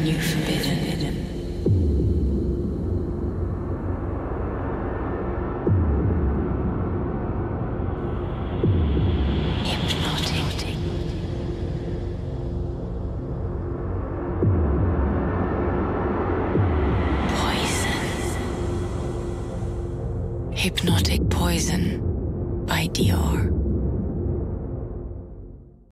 new forbidden. Hypnotic. Poison. Hypnotic Poison by Dior.